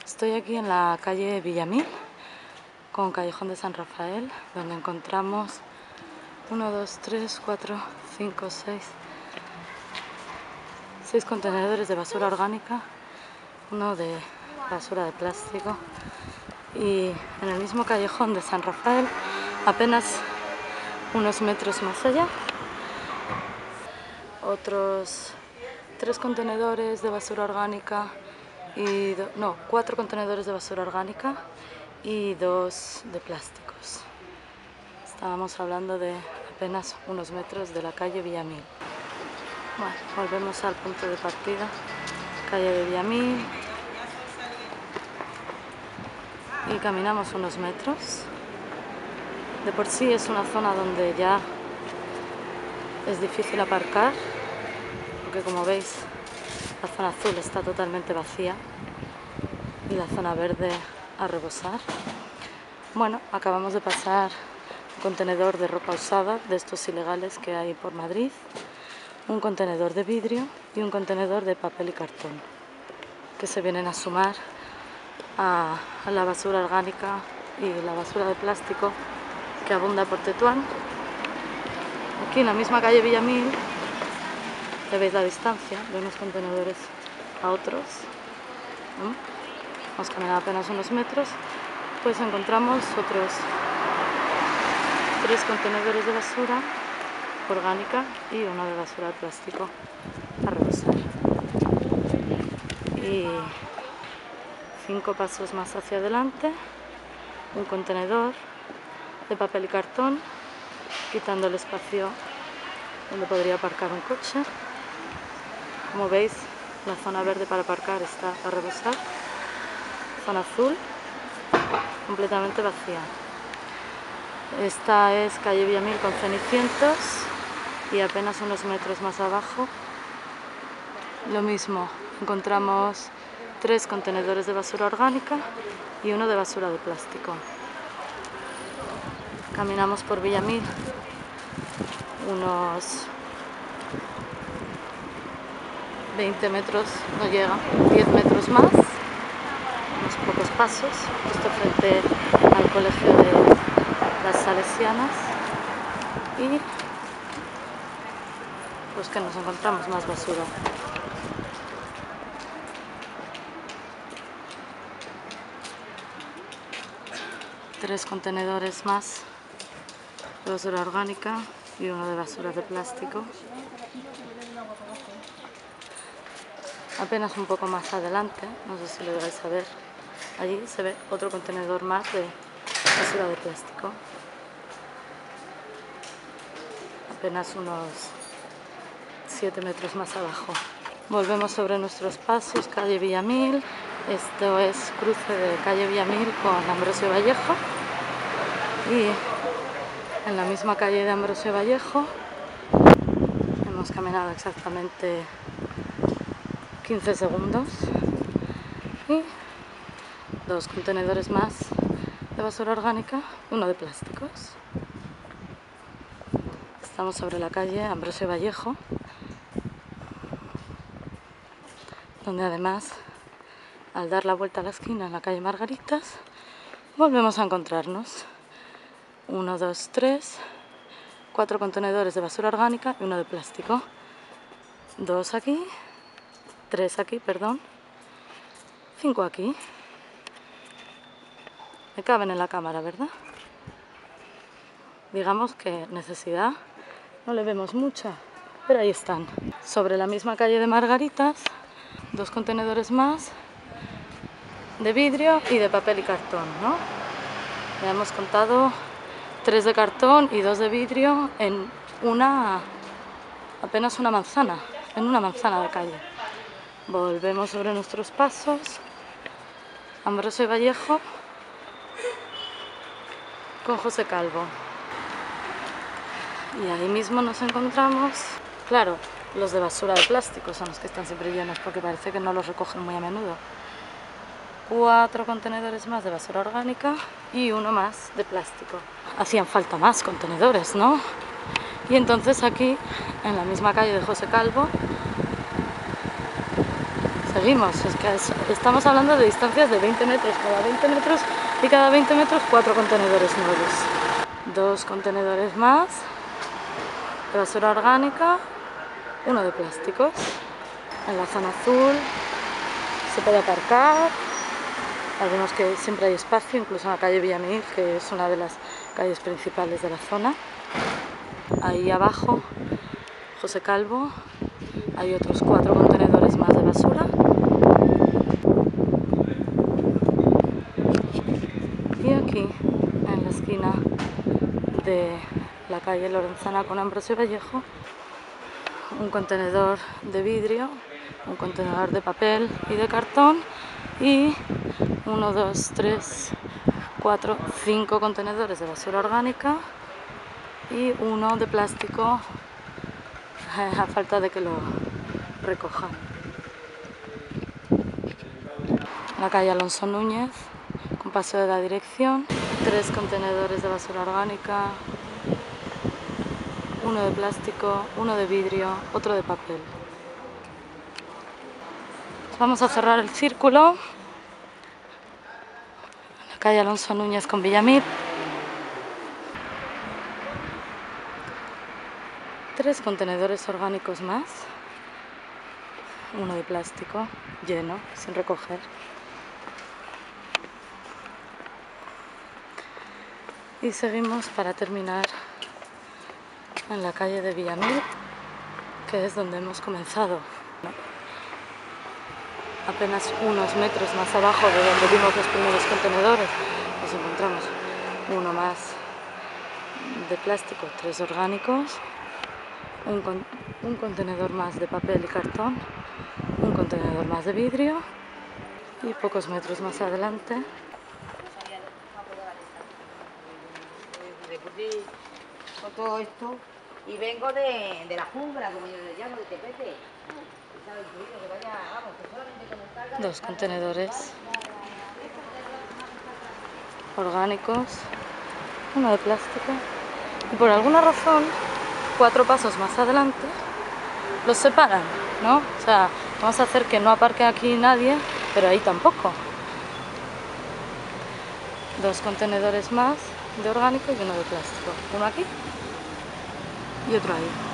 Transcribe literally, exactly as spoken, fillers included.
Estoy aquí en la calle Villamil con Callejón de San Rafael, donde encontramos uno, dos, tres, cuatro, cinco, seis, seis contenedores de basura orgánica, uno de basura de plástico, y en el mismo callejón de San Rafael, apenas unos metros más allá, otros tres contenedores de basura orgánica y do, no, cuatro contenedores de basura orgánica y dos de plásticos. Estábamos hablando de apenas unos metros de la calle Villamil. Bueno, volvemos al punto de partida, calle de Villamil, y caminamos unos metros. De por sí es una zona donde ya es difícil aparcar, porque como veis la zona azul está totalmente vacía y la zona verde a rebosar. Bueno, acabamos de pasar un contenedor de ropa usada, de estos ilegales que hay por Madrid, un contenedor de vidrio y un contenedor de papel y cartón, que se vienen a sumar a, a la basura orgánica y la basura de plástico que abunda por Tetuán. Aquí en la misma calle Villamil, ya veis la distancia de unos contenedores a otros, ¿no? Hemos caminado apenas unos metros, pues encontramos otros tres contenedores de basura orgánica y uno de basura de plástico a rebosar. Y cinco pasos más hacia adelante, un contenedor de papel y cartón, quitando el espacio donde podría aparcar un coche. Como veis, la zona verde para aparcar está a rebosar. Zona azul, completamente vacía. Esta es calle Villamil con Cenicientos y apenas unos metros más abajo, lo mismo. Encontramos tres contenedores de basura orgánica y uno de basura de plástico. Caminamos por Villamil unos veinte metros, no llega, diez metros más, unos pocos pasos, justo frente al colegio de las Salesianas, y pues que nos encontramos más basura. Tres contenedores más de basura orgánica y uno de basura de plástico. Apenas un poco más adelante, no sé si lo vais a ver, allí se ve otro contenedor más de basura de plástico. Apenas unos siete metros más abajo. Volvemos sobre nuestros pasos, calle Villamil. Esto es cruce de calle Villamil con Ambrosio Vallejo. Y en la misma calle de Ambrosio Vallejo hemos caminado exactamente quince segundos y dos contenedores más de basura orgánica, uno de plásticos. Estamos sobre la calle Ambrosio Vallejo, donde además, al dar la vuelta a la esquina en la calle Margaritas, volvemos a encontrarnos uno, dos, tres, cuatro contenedores de basura orgánica y uno de plástico. Dos aquí, tres aquí, perdón, cinco aquí. Me caben en la cámara, ¿verdad? Digamos que necesidad no le vemos mucha, pero ahí están. Sobre la misma calle de Margaritas, dos contenedores más de vidrio y de papel y cartón, ¿no? Ya hemos contado tres de cartón y dos de vidrio en una, apenas una manzana, en una manzana de calle. Volvemos sobre nuestros pasos, Ambrosio Vallejo con José Calvo. Y ahí mismo nos encontramos, claro, los de basura de plástico son los que están siempre llenos porque parece que no los recogen muy a menudo. Cuatro contenedores más de basura orgánica y uno más de plástico. Hacían falta más contenedores, ¿no? Y entonces aquí, en la misma calle de José Calvo, seguimos, es que es, estamos hablando de distancias de veinte metros, cada veinte metros y cada veinte metros cuatro contenedores nuevos. Dos contenedores más de basura orgánica, uno de plásticos. En la zona azul se puede aparcar, algunos que siempre hay espacio, incluso en la calle Villamil, que es una de las calles principales de la zona. Ahí abajo, José Calvo, hay otros cuatro contenedores más de basura. Y aquí, en la esquina de la calle Lorenzana con Ambrosio Vallejo, un contenedor de vidrio, un contenedor de papel y de cartón y uno, dos, tres, cuatro, cinco contenedores de basura orgánica y uno de plástico a falta de que lo recojan. La calle Alonso Núñez con Paseo de la Dirección, tres contenedores de basura orgánica, uno de plástico, uno de vidrio, otro de papel. Vamos a cerrar el círculo. La calle Alonso Núñez con Villamil. Tres contenedores orgánicos más, uno de plástico lleno, sin recoger. Y seguimos para terminar en la calle de Villamil, que es donde hemos comenzado. Apenas unos metros más abajo de donde vimos los primeros contenedores, nos encontramos uno más de plástico, tres orgánicos, un, con, un contenedor más de papel y cartón, un contenedor más de vidrio y pocos metros más adelante con todo esto y vengo de, de la jungla, como yo le llamo, de Tepete. Dos contenedores orgánicos, uno de plástico y por alguna razón cuatro pasos más adelante los separan, ¿no? O sea, vamos a hacer que no aparque aquí nadie, pero ahí tampoco. Dos contenedores más de orgánico y uno de plástico, uno aquí y otro ahí.